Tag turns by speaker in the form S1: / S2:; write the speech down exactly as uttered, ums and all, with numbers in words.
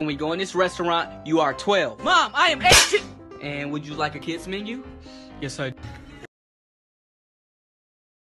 S1: When we go in this restaurant, you are twelve. Mom, I am eighteen. And would you like a kids menu?
S2: Yes, I do.